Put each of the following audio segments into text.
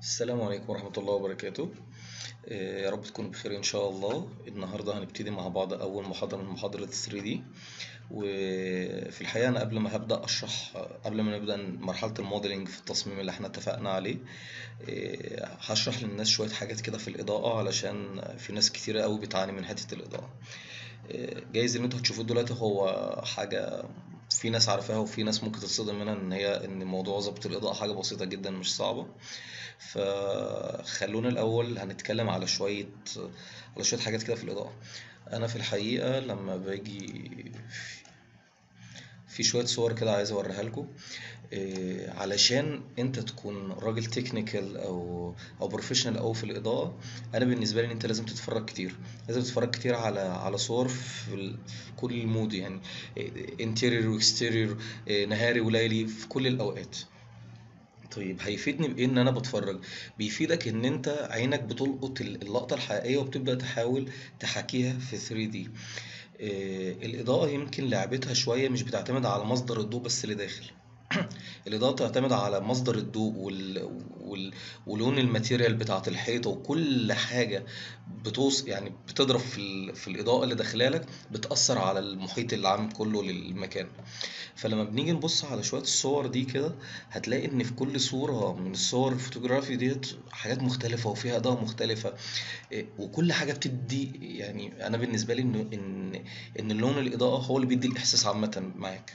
السلام عليكم ورحمة الله وبركاته. يا رب تكونوا بخير إن شاء الله. النهاردة هنبتدي مع بعض أول محاضرة من محاضرة 3D. وفي الحقيقة أنا قبل ما هبدأ أشرح، قبل ما نبدأ مرحلة الموديلنج في التصميم اللي احنا اتفقنا عليه، هشرح للناس شوية حاجات كده في الإضاءة، علشان في ناس كتيرة قوي بتعاني من حتة الإضاءة. جايز اللي انتوا هتشوفوه دلوقتي هو حاجة في ناس عارفاها وفي ناس ممكن تتصدم منها، ان موضوع ظبط الإضاءة حاجة بسيطة جدا مش صعبة. فخلونا الأول هنتكلم على شوية حاجات كده في الإضاءة. أنا في الحقيقة لما باجي في شوية صور كده عايز أوريها لكم، علشان أنت تكون راجل تكنيكال أو بروفيشنال أوي في الإضاءة. أنا بالنسبة لي أنت لازم تتفرج كتير، لازم تتفرج كتير على صور في كل المود، يعني انتيريور واكستيريور، نهاري وليلي، في كل الأوقات. طيب هيفيدني بإيه إن أنا بتفرج؟ بيفيدك إن أنت عينك بتلقط اللقطة الحقيقية وبتبدأ تحاول تحاكيها في 3D. الإضاءة يمكن لعبتها شوية مش بتعتمد على مصدر الضوء بس اللي داخل. الإضاءة تعتمد على مصدر الضوء وال... ولون الماتيريال بتاعة الحيطة وكل حاجة يعني بتضرب في الإضاءة اللي داخلالك، بتأثر على المحيط العام كله للمكان. فلما بنيجي نبص على شوية الصور دي كده، هتلاقي إن في كل صورة من الصور الفوتوغرافي ديت حاجات مختلفة وفيها إضاءة مختلفة. وكل حاجة بتدي، يعني أنا بالنسبة لي إن لون الإضاءة هو اللي بيدي الإحساس عامة معاك.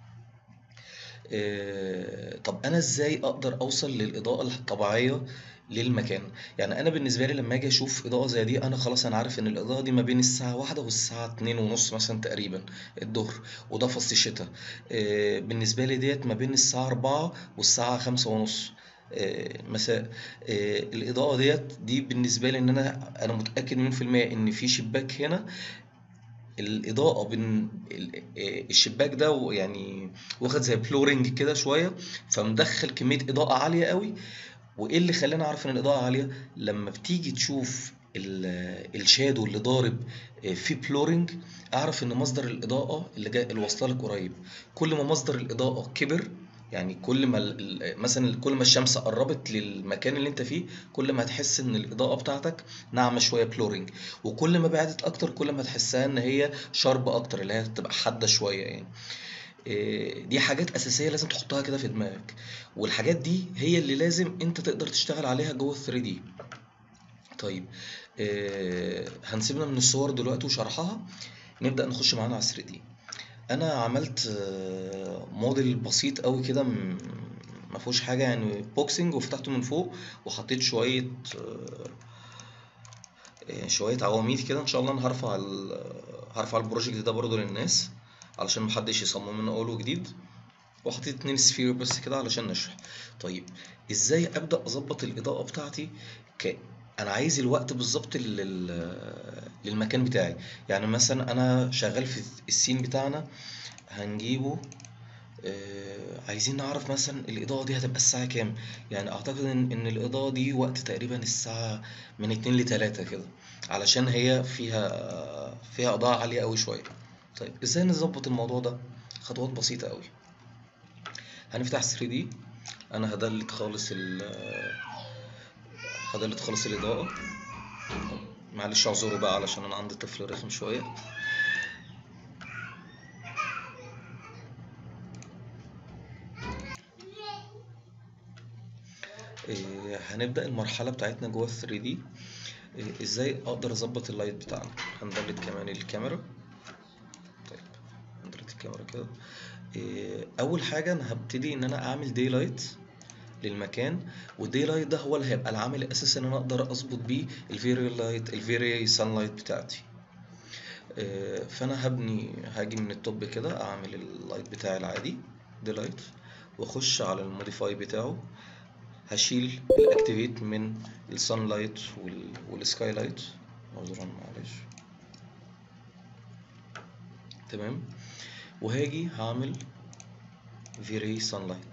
طب انا ازاي اقدر اوصل للاضاءه الطبيعيه للمكان؟ يعني انا بالنسبه لي لما اجي اشوف اضاءه زي دي، انا خلاص انا عارف ان الاضاءه دي ما بين الساعه 1 والساعه 2 ونص مثلا تقريبا الظهر، وده فصل الشتاء. بالنسبه لي ديت ما بين الساعه 4 والساعه 5 ونص مساء. الاضاءه دي بالنسبه لي ان انا متاكد مليون في الميه ان في شباك هنا. الإضاءة بين الشباك ده يعني واخد زي بلورنج كده شوية، فمدخل كمية إضاءة عالية قوي. وإيه اللي خلاني أعرف إن الإضاءة عالية؟ لما بتيجي تشوف الشادو اللي ضارب في بلورنج، أعرف إن مصدر الإضاءة اللي جاي اللي واصله لك قريب. كل ما مصدر الإضاءة كبر، يعني كل ما مثلا كل ما الشمس قربت للمكان اللي انت فيه، كل ما هتحس ان الاضاءه بتاعتك ناعمه شويه بلورنج. وكل ما بعدت اكتر كل ما تحسها ان هي شارب اكتر، اللي هي تبقى حاده شويه يعني. دي حاجات اساسيه لازم تحطها كده في دماغك، والحاجات دي هي اللي لازم انت تقدر تشتغل عليها جوه 3D. طيب هنسيبنا من الصور دلوقتي وشرحها، نبدأ نخش معانا على 3D. انا عملت موديل بسيط قوي كده، ما فيهوش حاجه يعني، بوكسنج، وفتحته من فوق وحطيت شويه عواميد كده. ان شاء الله انا هرفع البروجكت ده برضو للناس علشان محدش يصمم من اول وجديد. وحطيت 2 سفير بس كده علشان نشرح. طيب ازاي ابدا اظبط الاضاءه بتاعتي؟ ك... انا عايز الوقت بالظبط للمكان بتاعي. يعني مثلا انا شغال في السين بتاعنا، هنجيبه. عايزين نعرف مثلا الإضاءة دي هتبقى الساعة كام. يعني أعتقد إن الإضاءة دي وقت تقريبا الساعة من 2 ل3 كده، علشان هي فيها إضاءة عالية أوي شوية. طيب إزاي نظبط الموضوع ده؟ خطوات بسيطة أوي. هنفتح 3D. أنا هدلت خالص الإضاءة. معلش اعذروا بقى علشان أنا عندي طفل رخم شوية. هنبدأ المرحلة بتاعتنا جوه 3D. ازاي اقدر اظبط اللايت بتاعنا؟ هندلت كمان الكاميرا. طيب هندلت الكاميرا كده. اول حاجة انا هبتدي ان انا اعمل داي لايت للمكان، والداي لايت ده هو اللي هيبقى العامل الاساسي ان انا اقدر اظبط بيه الفيري سان لايت بتاعتي. فانا هاجي من التوب كده اعمل اللايت بتاعي العادي داي لايت، واخش على الموديفاي بتاعه. هشيل الاكتيفيت من السان لايت والسكاي لايت. عذرا معلش. تمام. وهاجي هعمل فيري سان لايت.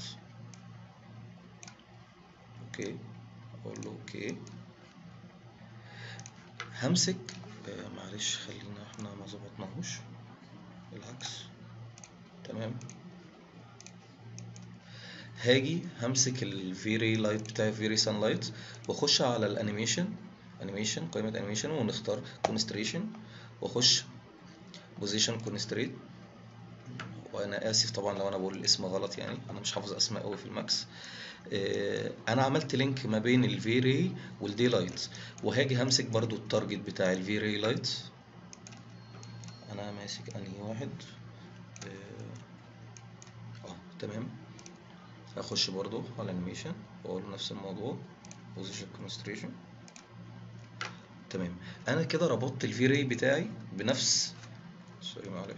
اوكي، اقول له اوكي. همسك معلش خلينا احنا ما ظبطناهوش، بالعكس. تمام. هاجي همسك الفيري لايت بتاعي فيري سان لايت، واخش على الانيميشن، قائمة انيميشن، ونختار كونستريشن، واخش بوزيشن كونستريت. وانا اسف طبعا لو انا بقول الاسم غلط، يعني انا مش حافظ اسماء قوي في الماكس. انا عملت لينك ما بين الفي راي والدي لايت، وهاجي همسك برضو التارجت بتاع الفي راي لايت. انا ماسك انهي واحد؟ تمام. اخش برضو على انيميشن واقول نفس الموضوع، بوزيشن كونستريشن. تمام. انا كده ربطت الفي راي بتاعي بنفس، سوري معلش،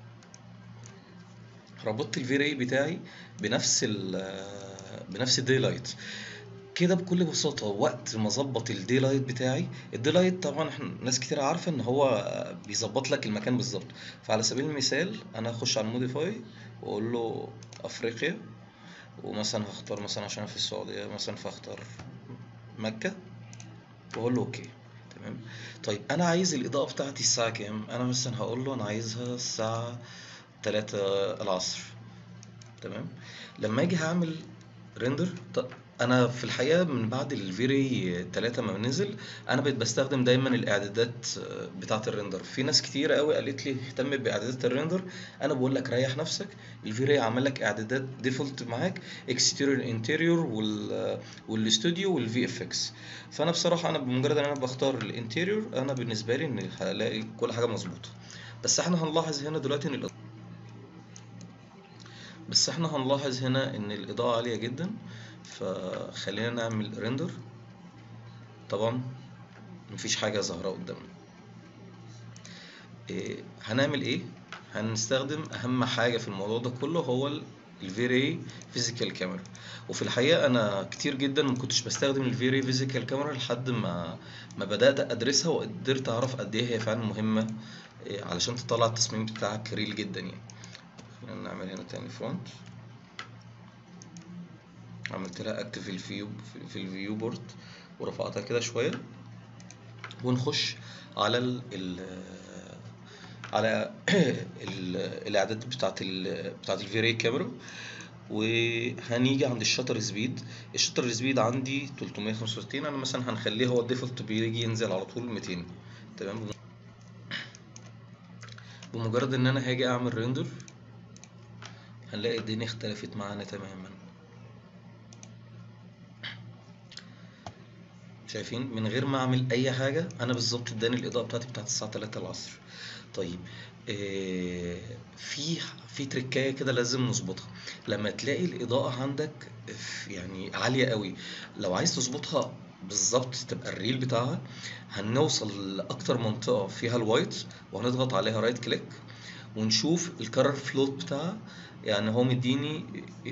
ربطت الفي راي بتاعي بنفس بنفس الدي لايت. كده بكل بساطة وقت ما اظبط الدي لايت بتاعي، الدي لايت طبعا احنا ناس كتير عارفة ان هو بيظبط لك المكان بالظبط. فعلى سبيل المثال انا هخش على الموديفاي واقول له افريقيا، ومثلا هختار مثلا عشان أنا في السعودية مثلا، فاختار مكة، واقول له اوكي. تمام. طيب انا عايز الاضاءة بتاعتي الساعة كام؟ انا مثلا هقول له انا عايزها الساعة 3 العصر. تمام. لما اجي هعمل ريندر، انا في الحقيقه من بعد الفيري 3 ما نزل، انا بقيت بستخدم دايما الاعدادات بتاعه الريندر. في ناس كتير قوي قالت لي اهتم باعدادات الريندر، انا بقول لك ريح نفسك. الفيري عمل لك اعدادات ديفولت معاك، اكستيريور انتيريور والاستوديو والفي اف اكس. فانا بصراحه انا بمجرد ان انا بختار الانتيريور، انا بالنسبه لي ان هلاقي كل حاجه مظبوطه. بس احنا هنلاحظ هنا دلوقتي ان الإضاءة عالية جدا. فخلينا نعمل ريندر. طبعا مفيش حاجة ظاهرة قدامنا. هنعمل ايه؟ هنستخدم اهم حاجة في الموضوع ده كله، هو الفيري فيزيكال كاميرا. وفي الحقيقة انا كتير جدا ما كنتش بستخدم الفيري فيزيكال كاميرا لحد ما بدأت ادرسها وقدرت اعرف قد ايه هي فعلا مهمة علشان تطلع التصميم بتاعك ريل جدا يعني. خلينا نعمل هنا تاني فرونت، عملت لها اكتف في الفيو بورد، ورفعتها كده شويه. ونخش على على الاعداد بتاعت الفيري كاميرا. وهنيجي عند الشاتر سبيد. الشاتر سبيد عندي 365، انا مثلا هنخليه هو الديفولت، بيجي ينزل على طول 200. تمام. بمجرد ان انا هاجي اعمل ريندر، هنلاقي الدنيا اختلفت معانا تماما. شايفين من غير ما اعمل اي حاجه انا بالظبط اداني الاضاءه بتاعتي بتاعت الساعه 3 العصر. طيب في تريكايه كده لازم نظبطها. لما تلاقي الاضاءه عندك يعني عاليه قوي، لو عايز تظبطها بالظبط تبقى الريل بتاعها، هنوصل لاكتر منطقه فيها الوايت، وهنضغط عليها رايت كليك، ونشوف الكرر فلوت بتاعها. يعني هو مديني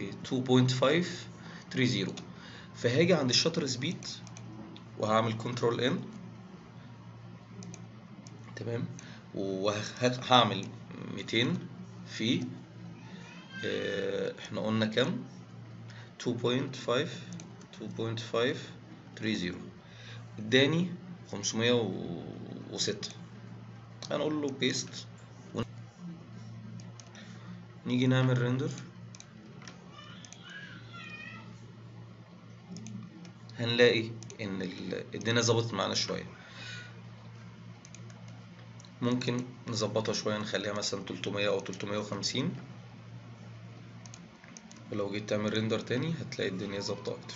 2.530. فهاجي عند الشاتر سبيد وهعمل كنترول ان. تمام. وهعمل 200 في احنا قلنا كام؟ 2.530 اداني 506. هنقول له بيست، ونيجي نعمل ريندر. هنلاقي ان الدنيا ظبطت معانا شويه. ممكن نظبطها شويه، نخليها مثلا 300 او 350. ولو جيت تعمل ريندر تاني هتلاقي الدنيا ظابطه اكتر.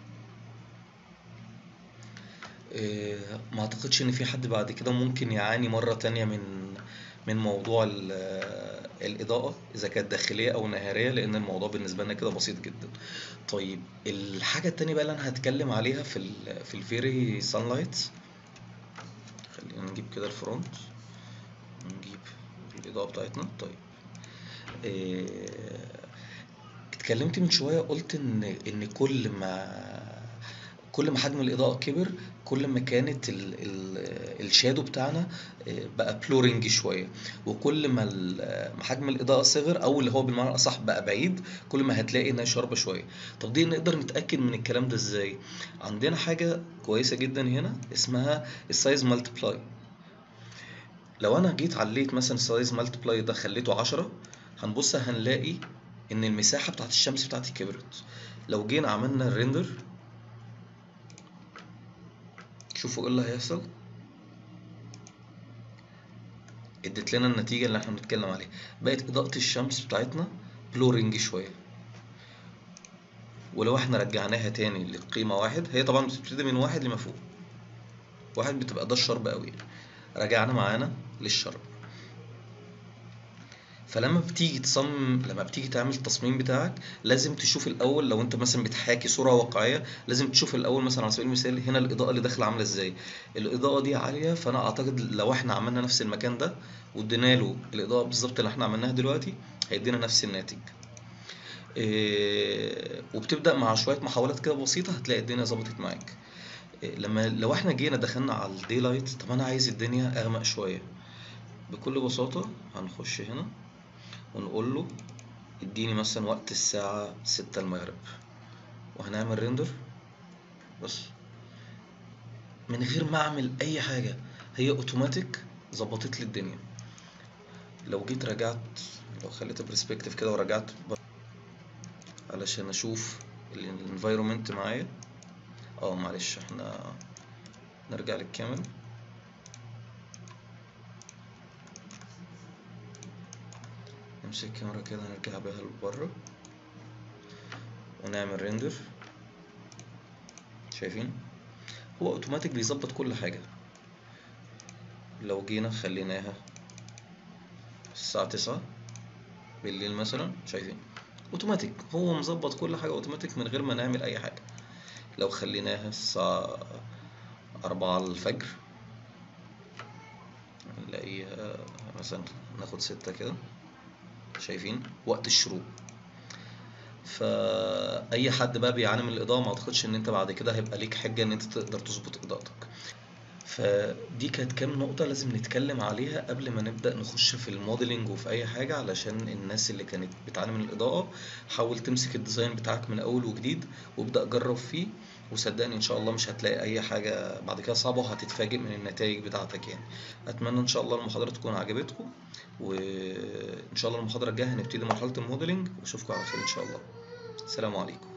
ما اعتقدش ان في حد بعد كده ممكن يعاني مرة تانية من موضوع الإضاءة، إذا كانت داخلية أو نهارية، لأن الموضوع بالنسبة لنا كده بسيط جدا. طيب الحاجة التانية بقى اللي أنا هتكلم عليها في الفيري سانلايت. خلينا نجيب كده الفرونت، نجيب الإضاءة بتاعتنا. طيب اتكلمت من شوية، قلت إن كل ما حجم الإضاءة كبر، كل ما كانت الشادو بتاعنا بقى بلورنج شوية. وكل ما حجم الإضاءة صغر، أو اللي هو بالمعنى الأصح بقى بعيد، كل ما هتلاقي إنها شاربة شوية. طب دي نقدر نتأكد من الكلام ده إزاي؟ عندنا حاجة كويسة جدا هنا اسمها السايز مالتبلاي. لو أنا جيت عليت مثلا السايز مالتبلاي ده خليته 10، هنبص هنلاقي ان المساحة بتاعت الشمس بتاعتي كبرت. لو جينا عملنا الريندر، شوفوا ايه اللي هيحصل. ادت لنا النتيجة اللي احنا بنتكلم عليها، بقت اضاءة الشمس بتاعتنا بلورنج شوية. ولو احنا رجعناها تاني للقيمة واحد، هي طبعا بتبتدي من واحد لما فوق، واحد بتبقى ده الشرب قوي، رجعنا معانا للشرب. فلما بتيجي تصمم، لما بتيجي تعمل التصميم بتاعك، لازم تشوف الاول، لو انت مثلا بتحاكي صورة واقعية، لازم تشوف الاول مثلا على سبيل المثال هنا الاضاءة اللي داخلة عاملة ازاي. الاضاءة دي عالية، فانا اعتقد لو احنا عملنا نفس المكان ده وادينا له الاضاءة بالظبط اللي احنا عملناها دلوقتي، هيدينا نفس الناتج. وبتبدأ مع شوية محاولات كده بسيطة هتلاقي الدنيا ظبطت معاك. لو احنا جينا دخلنا على الدي لايت، طب انا عايز الدنيا اغمق شوية، بكل بساطة هنخش هنا ونقول له اديني مثلا وقت الساعة 6 المغرب، وهنعمل ريندر بس من غير ما اعمل اي حاجة، هي اوتوماتيك ظبطت لي الدنيا. لو جيت رجعت، لو خليت برسبكتيف كده ورجعت علشان اشوف الانفايرومنت معايا. معلش، احنا نرجع للكاميرا، نمسك الكاميرا كده نرجع بيها لبره ونعمل ريندر. شايفين هو اوتوماتيك بيظبط كل حاجة. لو جينا خليناها الساعة 9 بالليل مثلا، شايفين اوتوماتيك هو مظبط كل حاجة اوتوماتيك من غير ما نعمل اي حاجة. لو خليناها الساعة 4 الفجر، نلاقيها مثلا ناخد 6 كده، شايفين وقت الشروق. فأي حد بقى بيعاني من الإضاءة، ما أعتقدش إن أنت بعد كده هيبقى ليك حجة إن أنت تقدر تظبط إضاءتك. فدي كانت كام نقطة لازم نتكلم عليها قبل ما نبدأ نخش في الموديلنج وفي أي حاجة، علشان الناس اللي كانت بتعاني من الإضاءة حاول تمسك الديزاين بتاعك من أول وجديد وابدأ جرب فيه، وصدقني إن شاء الله مش هتلاقي أي حاجة بعد كده صعبة، وهتتفاجئ من النتائج بتاعتك يعني. أتمنى إن شاء الله المحاضرة تكون عجبتكم، وإن شاء الله المحاضرة الجاية هنبتدي مرحلة الموديلنج، وأشوفكم على خير إن شاء الله. السلام عليكم.